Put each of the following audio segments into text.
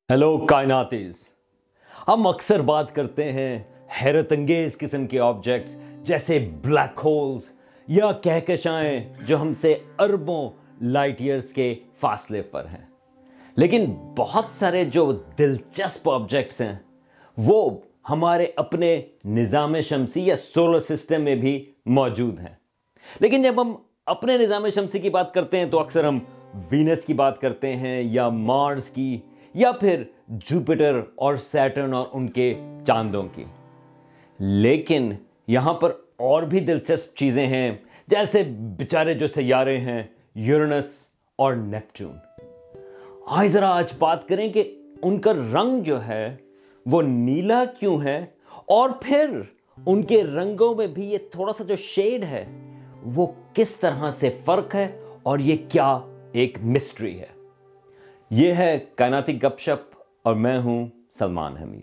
Hello कायनातीज। हम अक्सर बात करते हैं हैरत अंगेज किस्म के ऑब्जेक्ट्स जैसे ब्लैक होल्स या कहकशाएं जो हमसे अरबों लाइट ईयर्स के फासले पर हैं। लेकिन बहुत सारे जो दिलचस्प ऑब्जेक्ट्स हैं वो हमारे अपने निज़ाम शमसी या सोलर सिस्टम में भी मौजूद हैं। लेकिन जब हम अपने निज़ाम शमसी की बात करते हैं तो अक्सर हम वीनस की बात करते हैं या मार्स की या फिर जुपिटर और सैटर्न और उनके चांदों की। लेकिन यहां पर और भी दिलचस्प चीजें हैं, जैसे बेचारे जो सैयारे हैं यूरेनस और नेपच्यून। आज बात करें कि उनका रंग जो है वो नीला क्यों है और फिर उनके रंगों में भी ये थोड़ा सा जो शेड है वो किस तरह से फर्क है और ये क्या एक मिस्ट्री है। ये है कायनाती गपशप और मैं हूं सलमान हमीद।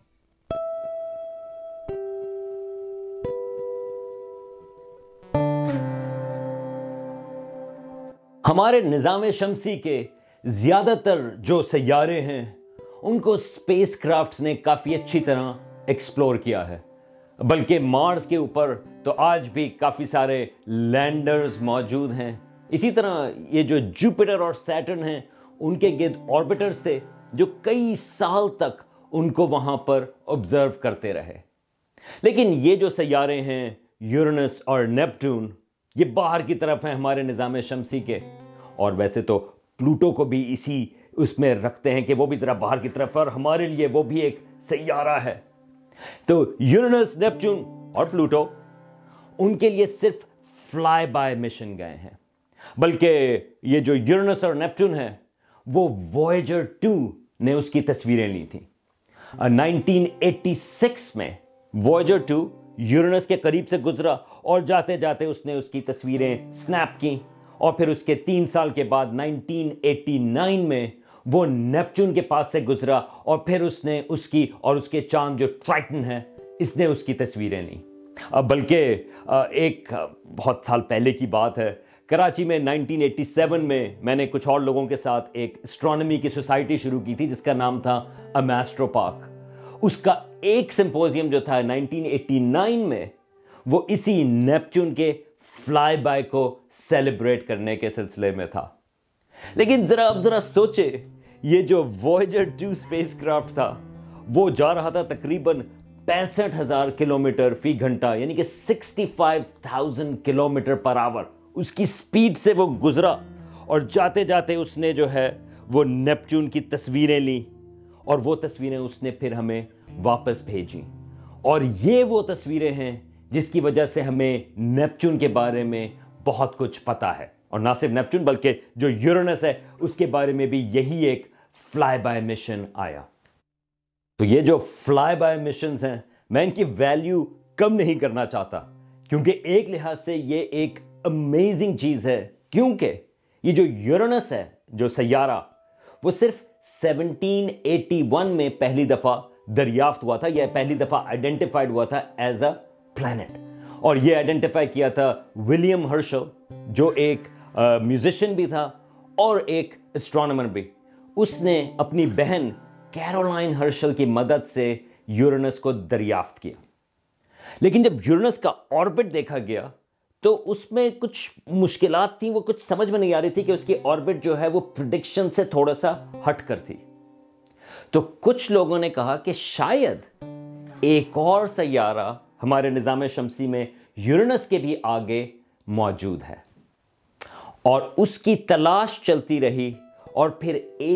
हमारे निज़ाम शमसी के ज्यादातर जो सैयारे हैं उनको स्पेस क्राफ्ट्स ने काफी अच्छी तरह एक्सप्लोर किया है। बल्कि मार्स के ऊपर तो आज भी काफी सारे लैंडर्स मौजूद हैं। इसी तरह ये जो जुपिटर और सैटर्न हैं उनके गिर्द ऑर्बिटर्स थे जो कई साल तक उनको वहां पर ऑब्जर्व करते रहे। लेकिन ये जो सैयारे हैं यूरेनस और नेपट्यून ये बाहर की तरफ हैं हमारे निज़ाम शमसी के, और वैसे तो प्लूटो को भी इसी उसमें रखते हैं कि वो भी जरा बाहर की तरफ है और हमारे लिए वो भी एक सैयारा है। तो यूरेनस, नेपट्यून और प्लूटो उनके लिए सिर्फ फ्लाई बाय मिशन गए हैं। बल्कि ये जो यूरेनस और नेपट्यून है वो वॉयेजर 2 ने उसकी तस्वीरें ली थी। 1986 में वॉयेजर 2 यूरेनस के करीब से गुजरा और जाते जाते उसने उसकी तस्वीरें स्नैप की, और फिर उसके 3 साल के बाद 1989 में वो नेपच्यून के पास से गुजरा और फिर उसने उसकी और उसके चांद जो ट्राइटन है इसने उसकी तस्वीरें ली। बल्कि एक बहुत साल पहले की बात है, कराची में 1987 में मैंने कुछ और लोगों के साथ एक एस्ट्रोनॉमी की सोसाइटी शुरू की थी जिसका नाम था एस्ट्रो पार्क। उसका एक सिंपोजियम जो था 1989 में वो इसी नेपच्यून के फ्लाई बाय को सेलिब्रेट करने के सिलसिले में था। लेकिन जरा सोचे, ये जो वॉयेजर 2 स्पेसक्राफ्ट था वो जा रहा था तकरीबन 65,000 किलोमीटर फी घंटा, यानी कि 65,000 किलोमीटर पर आवर उसकी स्पीड से वो गुजरा, और जाते जाते उसने जो है वो नेपच्यून की तस्वीरें ली और वो तस्वीरें उसने फिर हमें वापस भेजी। और ये वो तस्वीरें हैं जिसकी वजह से हमें नेपच्यून के बारे में बहुत कुछ पता है, और ना सिर्फ नेपच्यून बल्कि जो यूरेनस है उसके बारे में भी यही एक फ्लाई बाय मिशन आया। तो ये जो फ्लाई बाय मिशंस हैं मैं इनकी वैल्यू कम नहीं करना चाहता, क्योंकि एक लिहाज से ये एक अमेजिंग चीज है, क्योंकि ये जो यूरेनस है जो सैयारा वो सिर्फ 1781 में पहली दफा दरियाफ्त हुआ था, यह पहली दफा आइडेंटिफाइड हुआ था एज अ प्लैनेट। और यह आइडेंटिफाई किया था विलियम हर्शल जो एक म्यूजिशियन भी था और एक एस्ट्रोनॉमर भी। उसने अपनी बहन कैरोलाइन हर्शल की मदद से यूरेनस को दरियाफ्त किया। लेकिन जब यूरेनस का ऑर्बिट देखा गया तो उसमें कुछ मुश्किलात थी, वो कुछ समझ में नहीं आ रही थी कि उसकी ऑर्बिट जो है वो प्रिडिक्शन से थोड़ा सा हटकर थी। तो कुछ लोगों ने कहा कि शायद एक और सैयारा हमारे निज़ाम शमसी में यूरेनस के भी आगे मौजूद है, और उसकी तलाश चलती रही, और फिर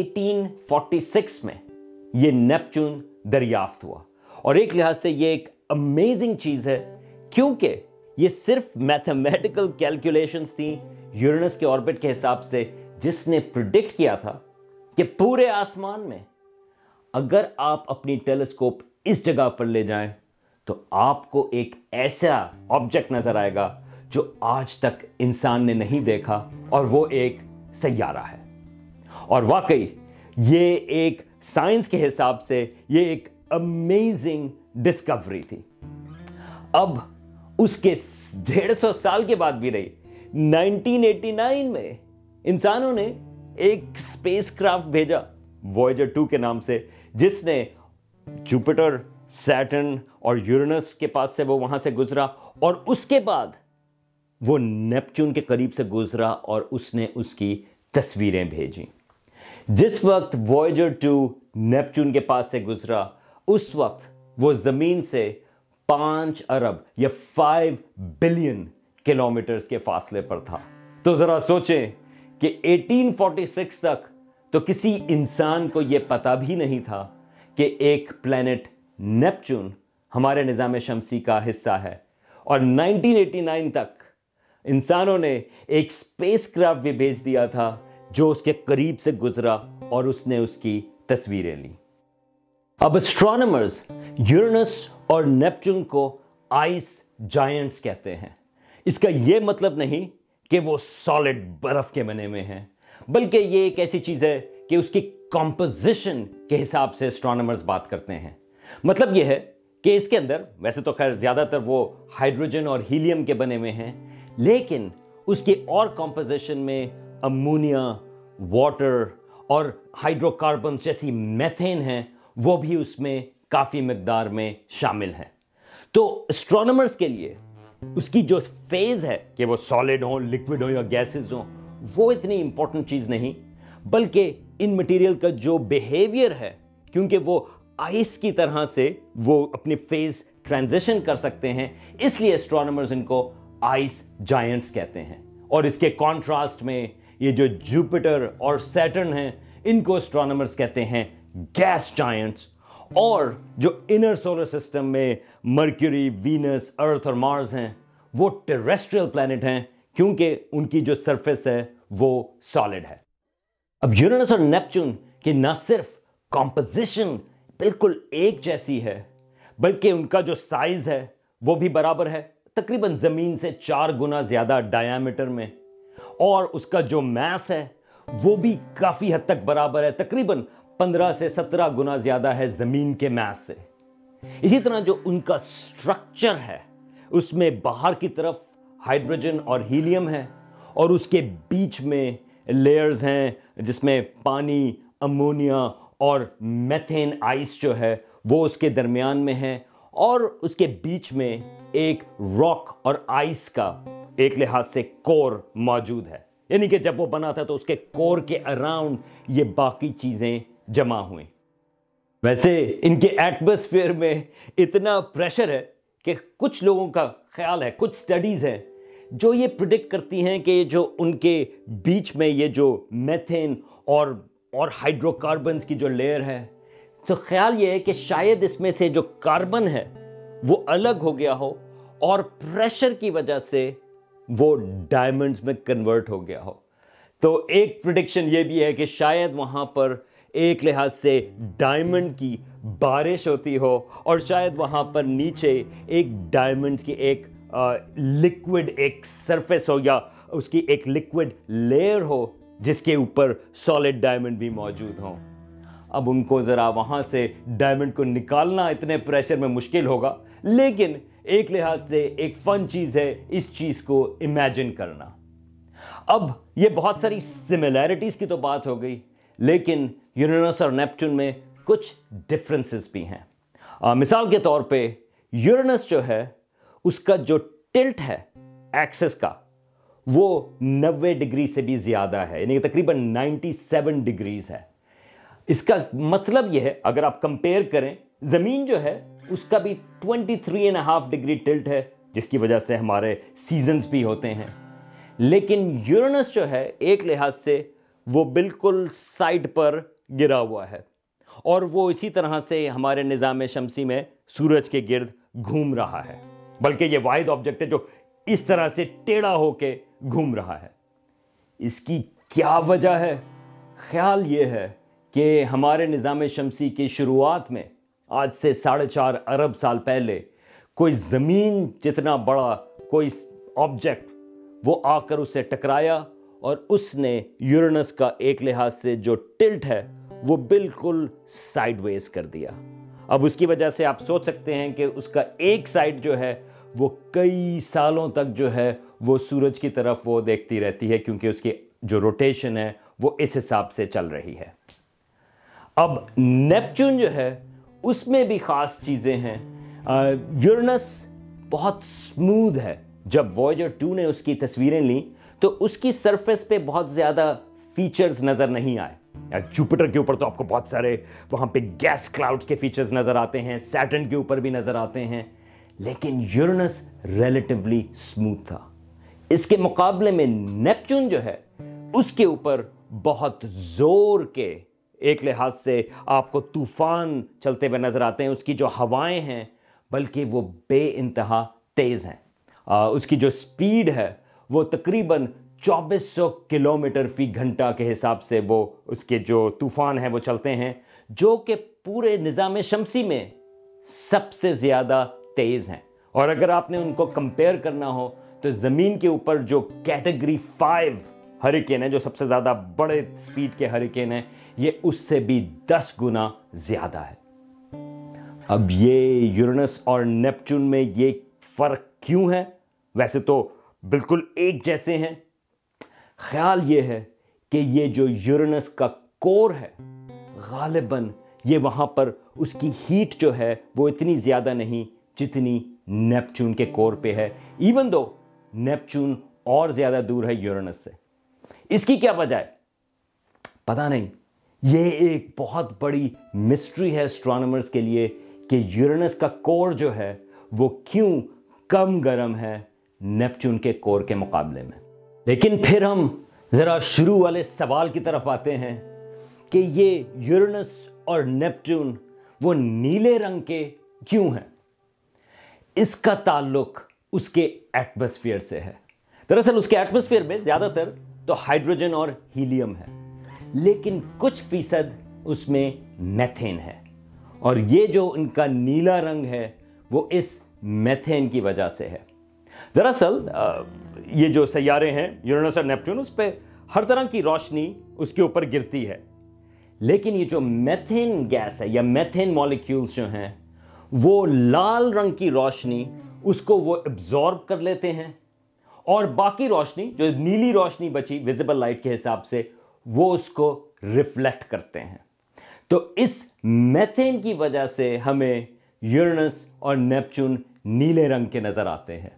1846 में ये नेपच्यून दरियाफ्त हुआ। और एक लिहाज से ये एक अमेजिंग चीज है, क्योंकि ये सिर्फ मैथमेटिकल कैलकुलेशंस थी यूरेनस के ऑर्बिट के हिसाब से, जिसने प्रिडिक्ट किया था कि पूरे आसमान में अगर आप अपनी टेलीस्कोप इस जगह पर ले जाएं तो आपको एक ऐसा ऑब्जेक्ट नजर आएगा जो आज तक इंसान ने नहीं देखा, और वो एक सैयारा है। और वाकई ये एक साइंस के हिसाब से ये एक अमेजिंग डिस्कवरी थी। अब उसके 150 साल के बाद भी रही 1989 में इंसानों ने एक स्पेसक्राफ्ट भेजा वॉयेजर 2 के नाम से, जिसने जुपिटर, सैटर्न और यूरेनस के पास से वो वहां से गुजरा और उसके बाद वो नेपच्यून के करीब से गुजरा और उसने उसकी तस्वीरें भेजी। जिस वक्त वॉयेजर 2 नेपच्यून के पास से गुजरा उस वक्त वो जमीन से 5 अरब या 5 बिलियन किलोमीटर्स के फासले पर था। तो जरा सोचें कि 1846 तक तो किसी इंसान को यह पता भी नहीं था कि एक प्लैनेट नेपच्यून हमारे निज़ाम शमसी का हिस्सा है, और 1989 तक इंसानों ने एक स्पेसक्राफ्ट भी भेज दिया था जो उसके करीब से गुजरा और उसने उसकी तस्वीरें ली। अब एस्ट्रोनॉमर्स यूरेनस और नेपच्यून को आइस जायंट्स कहते हैं। इसका यह मतलब नहीं कि वो सॉलिड बर्फ के बने हुए हैं, बल्कि ये एक ऐसी चीज है कि उसकी कंपोजिशन के हिसाब से एस्ट्रोनॉमर्स बात करते हैं। मतलब यह है कि इसके अंदर वैसे तो खैर ज्यादातर वो हाइड्रोजन और हीलियम के बने हुए हैं, लेकिन उसके और कंपोजिशन में अमोनिया, वाटर और हाइड्रोकार्बन जैसी मेथेन है, वो भी उसमें काफी मिकदार में शामिल है। तो एस्ट्रोनॉमर्स के लिए उसकी जो फेज है कि वो सॉलिड हो, लिक्विड हो या गैसेस हो, वो इतनी इंपॉर्टेंट चीज नहीं, बल्कि इन मटेरियल का जो बिहेवियर है, क्योंकि वो आइस की तरह से वो अपनी फेज ट्रांजिशन कर सकते हैं, इसलिए एस्ट्रोनॉमर्स इनको आइस जायंट्स कहते हैं। और इसके कॉन्ट्रास्ट में ये जो जुपिटर और सैटर्न हैं, इनको एस्ट्रोनॉमर्स कहते हैं गैस जायंट्स। और जो इनर सोलर सिस्टम में मर्क्यूरी, वीनस, अर्थ और मार्स हैं, वो टेरेस्ट्रियल प्लैनेट हैं, क्योंकि उनकी जो सरफेस है वो सॉलिड है। अब यूरेनस और नेपच्यून की ना सिर्फ कॉम्पोजिशन बिल्कुल एक जैसी है, बल्कि उनका जो साइज है वो भी बराबर है, तकरीबन जमीन से 4 गुना ज्यादा डायमीटर में, और उसका जो मास है वो भी काफी हद तक बराबर है, तकरीबन 15 से 17 गुना ज्यादा है जमीन के मास से। इसी तरह जो उनका स्ट्रक्चर है, उसमें बाहर की तरफ हाइड्रोजन और हीलियम है, और उसके बीच में लेयर्स हैं जिसमें पानी, अमोनिया और मेथेन आइस जो है वो उसके दरमियान में है, और उसके बीच में एक रॉक और आइस का एक लिहाज से कोर मौजूद है। यानी कि जब वो बना था तो उसके कोर के अराउंड ये बाकी चीजें जमा हुई। वैसे इनके एटमॉस्फेयर में इतना प्रेशर है कि कुछ लोगों का ख्याल है, कुछ स्टडीज हैं जो ये प्रिडिक्ट करती हैं कि जो उनके बीच में ये जो मेथेन और हाइड्रोकार्बन्स की जो लेयर है, तो ख्याल ये है कि शायद इसमें से जो कार्बन है वो अलग हो गया हो और प्रेशर की वजह से वो डायमंड्स में कन्वर्ट हो गया हो। तो एक प्रिडिक्शन ये भी है कि शायद वहां पर एक लिहाज से डायमंड की बारिश होती हो, और शायद वहां पर नीचे एक डायमंड की एक लिक्विड एक सरफेस हो, या उसकी एक लिक्विड लेयर हो जिसके ऊपर सॉलिड डायमंड भी मौजूद हो। अब उनको जरा वहां से डायमंड को निकालना इतने प्रेशर में मुश्किल होगा, लेकिन एक लिहाज से एक फन चीज है इस चीज को इमेजिन करना। अब ये बहुत सारी सिमिलैरिटीज की तो बात हो गई, लेकिन यूरेनस और नेपच्यून में कुछ डिफरेंसेस भी हैं। मिसाल के तौर पे यूरेनस जो है उसका जो टिल्ट है एक्सिस का, वो 90 डिग्री से भी ज्यादा है, यानी कि तकरीबन 97 डिग्रीज है। इसका मतलब यह है, अगर आप कंपेयर करें, जमीन जो है उसका भी 23.5 डिग्री टिल्ट है, जिसकी वजह से हमारे सीजन्स भी होते हैं। लेकिन यूरेनस जो है एक लिहाज से वो बिल्कुल साइड पर गिरा हुआ है, और वो इसी तरह से हमारे निज़ाम शमसी में सूरज के गिर्द घूम रहा है, बल्कि ये वाहिद ऑब्जेक्ट है जो इस तरह से टेढ़ा होके घूम रहा है। इसकी क्या वजह है? ख्याल ये है कि हमारे निज़ाम शमसी की शुरुआत में आज से 4.5 अरब साल पहले कोई ज़मीन जितना बड़ा कोई ऑब्जेक्ट वो आकर उससे टकराया, और उसने यूरेनस का एक लिहाज से जो टिल्ट है वो बिल्कुल साइडवेज कर दिया। अब उसकी वजह से आप सोच सकते हैं कि उसका एक साइड जो है वो कई सालों तक जो है वो सूरज की तरफ वो देखती रहती है, क्योंकि उसकी जो रोटेशन है वो इस हिसाब से चल रही है। अब नेपच्यून जो है उसमें भी खास चीजें हैं। यूरेनस बहुत स्मूथ है। जब वॉयेजर 2 ने उसकी तस्वीरें ली तो उसकी सरफेस पे बहुत ज्यादा फीचर्स नजर नहीं आए। जुपिटर के ऊपर तो आपको बहुत सारे वहां पे गैस क्लाउड्स के फीचर्स नजर आते हैं, सैटर्न के ऊपर भी नजर आते हैं, लेकिन यूरेनस रिलेटिवली स्मूथ था। इसके मुकाबले में नेपच्यून जो है उसके ऊपर बहुत जोर के, एक लिहाज से आपको तूफान चलते हुए नजर आते हैं। उसकी जो हवाएं हैं बल्कि वो बेइंतहा तेज हैं। उसकी जो स्पीड है वो तकरीबन 2400 किलोमीटर फी घंटा के हिसाब से वो उसके जो तूफान हैं वो चलते हैं, जो कि पूरे निज़ाम शमसी में सबसे ज़्यादा तेज़ हैं। और अगर आपने उनको कंपेयर करना हो तो ज़मीन के ऊपर जो कैटेगरी 5 हरिकेन है, जो सबसे ज़्यादा बड़े स्पीड के हरिकेन है, ये उससे भी 10 गुना ज़्यादा है। अब ये यूरेनस और नेपच्यून में ये फ़र्क क्यों है? वैसे तो बिल्कुल एक जैसे हैं। ख्याल ये है कि ये जो यूरेनस का कोर है, गालिबन ये वहां पर उसकी हीट जो है वो इतनी ज्यादा नहीं जितनी नेपच्यून के कोर पे है, इवन दो नेपच्यून और ज्यादा दूर है यूरेनस से। इसकी क्या वजह है पता नहीं। ये एक बहुत बड़ी मिस्ट्री है एस्ट्रोनॉमर्स के लिए कि यूरेनस का कोर जो है वो क्यों कम गर्म है नेपच्यून के कोर के मुकाबले में। लेकिन फिर हम जरा शुरू वाले सवाल की तरफ आते हैं कि ये यूरेनस और नेपच्यून वो नीले रंग के क्यों हैं? इसका ताल्लुक उसके एटमॉस्फेयर से है। दरअसल उसके एटमॉस्फेयर में ज्यादातर तो हाइड्रोजन और हीलियम है, लेकिन कुछ फीसद उसमें मीथेन है। और ये जो इनका नीला रंग है वो इस मीथेन की वजह से है। दरअसल ये जो सैयारे हैं यूरेनस और नेपच्यून, उस पर हर तरह की रोशनी उसके ऊपर गिरती है, लेकिन ये जो मीथेन गैस है या मीथेन मॉलिक्यूल्स जो हैं वो लाल रंग की रोशनी उसको वो एब्जॉर्ब कर लेते हैं, और बाकी रोशनी जो नीली रोशनी बची विजिबल लाइट के हिसाब से वो उसको रिफ्लेक्ट करते हैं। तो इस मीथेन की वजह से हमें यूरेनस और नेपच्यून नीले रंग के नजर आते हैं।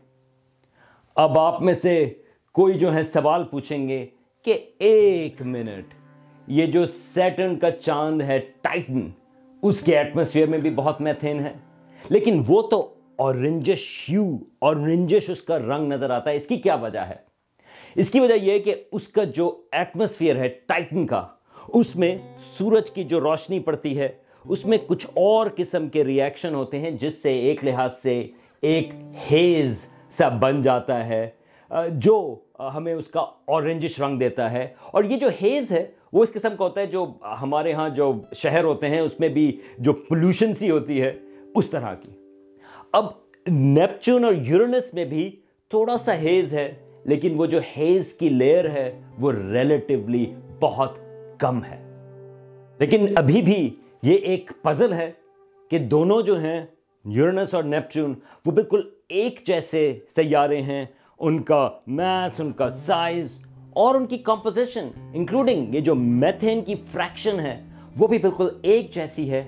अब आप में से कोई जो है सवाल पूछेंगे कि एक मिनट, ये जो सैटर्न का चांद है टाइटन, उसके एटमॉस्फेयर में भी बहुत मीथेन है, लेकिन वो तो ऑरेंजिश ह्यू, ऑरेंजिश उसका रंग नजर आता है। इसकी क्या वजह है? इसकी वजह यह है कि उसका जो एटमॉस्फेयर है टाइटन का, उसमें सूरज की जो रोशनी पड़ती है उसमें कुछ और किस्म के रिएक्शन होते हैं, जिससे एक लिहाज से एक हेज सा बन जाता है जो हमें उसका ऑरेंजिश रंग देता है। और ये जो हेज है वो इस किस्म का होता है जो हमारे यहाँ जो शहर होते हैं उसमें भी जो पोल्यूशन सी होती है उस तरह की। अब नेपच्यून और यूरेनस में भी थोड़ा सा हेज है, लेकिन वो जो हेज की लेयर है वो रिलेटिवली बहुत कम है। लेकिन अभी भी ये एक पजल है कि दोनों जो हैं यूरेनस और नेपच्यून वो बिल्कुल एक जैसे सैयारे हैं। उनका मास, उनका साइज और उनकी कंपोजिशन, इंक्लूडिंग ये जो मीथेन की फ्रैक्शन है, वो भी बिल्कुल एक जैसी है,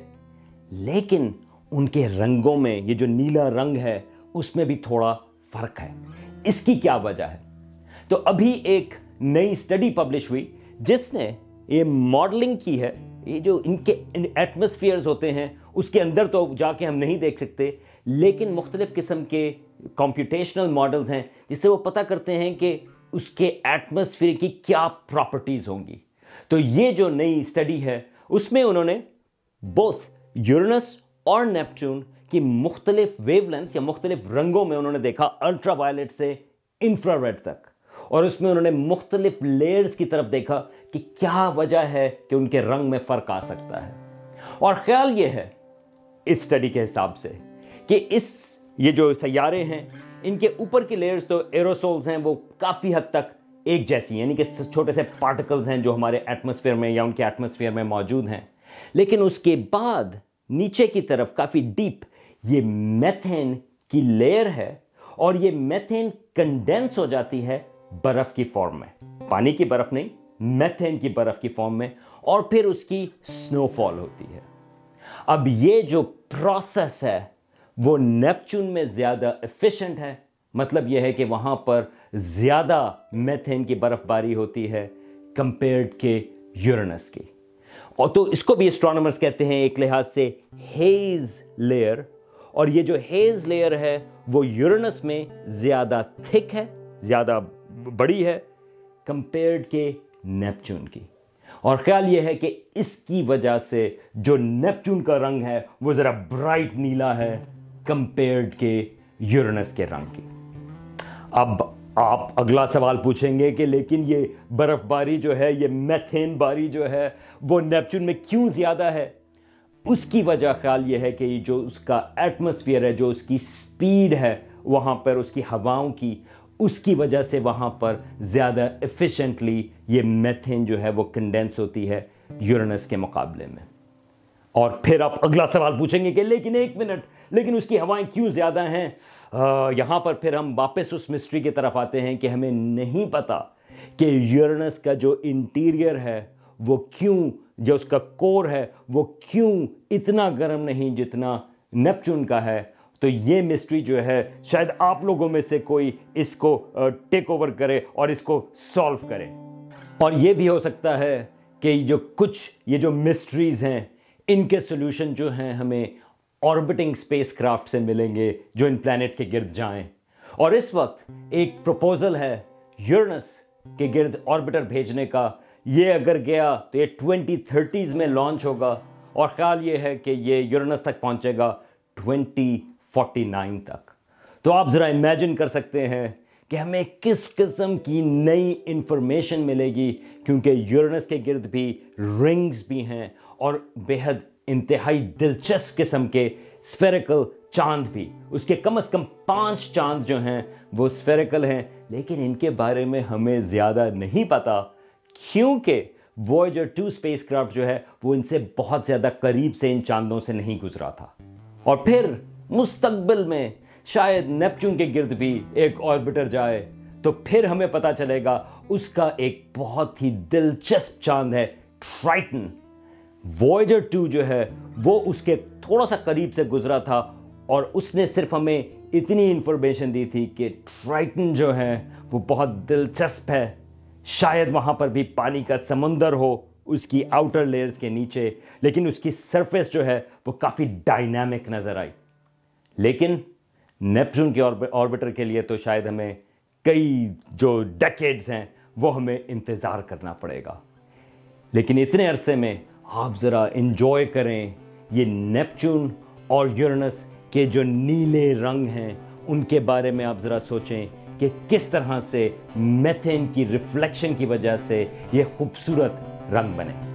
लेकिन उनके रंगों में ये जो नीला रंग है उसमें भी थोड़ा फर्क है। इसकी क्या वजह है? तो अभी एक नई स्टडी पब्लिश हुई जिसने ये मॉडलिंग की है। ये जो इनके एटमॉस्फेयर्स होते हैं उसके अंदर तो जाके हम नहीं देख सकते, लेकिन मुख्तलिफ किस्म के कंप्यूटेशनल मॉडल्स हैं जिससे वो पता करते हैं कि उसके एटमॉस्फेयर की क्या प्रॉपर्टीज होंगी। तो ये जो नई स्टडी है उसमें उन्होंने बोथ यूरेनस और नेपच्यून की मुख्तलिफ वेवलेंथ्स या मुख्तलिफ रंगों में उन्होंने देखा, अल्ट्रावायलेट से इंफ्रारेड तक, और उसमें उन्होंने मुख्तलिफ लेयर्स की तरफ देखा कि क्या वजह है कि उनके रंग में फर्क आ सकता है। और ख्याल ये है इस स्टडी के हिसाब से कि ये जो सैयारे हैं इनके ऊपर की लेयर्स तो एरोसोल्स हैं वो काफ़ी हद तक एक जैसी हैं, यानी कि छोटे से पार्टिकल्स हैं जो हमारे एटमॉस्फेयर में या उनके एटमॉस्फेयर में मौजूद हैं, लेकिन उसके बाद नीचे की तरफ काफ़ी डीप ये मीथेन की लेयर है, और ये मीथेन कंडेंस हो जाती है बर्फ की फॉर्म में, पानी की बर्फ नहीं, मीथेन की बर्फ की फॉर्म में, और फिर उसकी स्नोफॉल होती है। अब ये जो प्रोसेस है वो नेपच्यून में ज़्यादा एफिशिएंट है, मतलब यह है कि वहाँ पर ज़्यादा मीथेन की बर्फबारी होती है कंपेयर्ड के यूरेनस की। और तो इसको भी एस्ट्रोनॉमर्स कहते हैं एक लिहाज से हेज लेयर, और ये जो हेज लेयर है वो यूरेनस में ज़्यादा थिक है, ज़्यादा बड़ी है कंपेयर्ड के नेपच्यून की। और ख्याल ये है कि इसकी वजह से जो नेपच्यून का रंग है वो ज़रा ब्राइट नीला है कंपेयर्ड के यूरेनस के रंग की। अब आप अगला सवाल पूछेंगे कि लेकिन ये बर्फबारी जो है, ये मीथेन बारी जो है वो नेपच्यून में क्यों ज़्यादा है? उसकी वजह ख्याल ये है कि जो उसका एटमॉस्फेयर है, जो उसकी स्पीड है वहाँ पर उसकी हवाओं की, उसकी वजह से वहाँ पर ज़्यादा एफिशिएंटली ये मीथेन जो है वो कंडेंस होती है यूरेनस के मुकाबले में। और फिर आप अगला सवाल पूछेंगे कि लेकिन एक मिनट, लेकिन उसकी हवाएं क्यों ज़्यादा हैं? यहाँ पर फिर हम वापस उस मिस्ट्री की तरफ आते हैं कि हमें नहीं पता कि यूरेनस का जो इंटीरियर है वो क्यों, जो उसका कोर है वो क्यों इतना गर्म नहीं जितना नेपच्यून का है। तो ये मिस्ट्री जो है शायद आप लोगों में से कोई इसको टेक ओवर करे और इसको सॉल्व करे। और ये भी हो सकता है कि ये जो मिस्ट्रीज़ हैं इनके सॉल्यूशन जो हैं हमें ऑर्बिटिंग स्पेसक्राफ्ट से मिलेंगे जो इन प्लैनेट्स के गिर्द जाएं। और इस वक्त एक प्रपोजल है यूरेनस के गिर्द ऑर्बिटर भेजने का। ये अगर गया तो ये 2030s में लॉन्च होगा और ख्याल ये है कि ये यूरेनस तक पहुंचेगा 2049 तक। तो आप ज़रा इमेजिन कर सकते हैं कि हमें किस किस्म की नई इंफॉर्मेशन मिलेगी, क्योंकि यूरेनस के गिर्द भी रिंग्स भी हैं और बेहद इंतहाई दिलचस्प किस्म के स्फेरिकल चांद भी। उसके कम से कम 5 चांद जो हैं वो स्फेरिकल हैं, लेकिन इनके बारे में हमें ज़्यादा नहीं पता क्योंकि वॉयेजर 2 स्पेसक्राफ्ट जो है वो इनसे बहुत ज़्यादा करीब से इन चांदों से नहीं गुजरा था। और फिर मुस्तकबिल में शायद नेपच्यून के गिर्द भी एक ऑर्बिटर जाए तो फिर हमें पता चलेगा उसका एक बहुत ही दिलचस्प चांद है ट्राइटन। वॉयेजर 2 जो है वो उसके थोड़ा सा करीब से गुजरा था और उसने सिर्फ हमें इतनी इंफॉर्मेशन दी थी कि ट्राइटन जो है वो बहुत दिलचस्प है, शायद वहाँ पर भी पानी का समंदर हो उसकी आउटर लेयर्स के नीचे, लेकिन उसकी सरफेस जो है वो काफ़ी डायनामिक नज़र आई। लेकिन नेपच्यून के ऑर्बिटर के लिए तो शायद हमें कई जो डेकेड्स हैं वो हमें इंतज़ार करना पड़ेगा। लेकिन इतने अरसे में आप ज़रा इंजॉय करें ये नेपच्यून और यूरेनस के जो नीले रंग हैं उनके बारे में। आप ज़रा सोचें कि किस तरह से मीथेन की रिफ्लेक्शन की वजह से ये खूबसूरत रंग बने।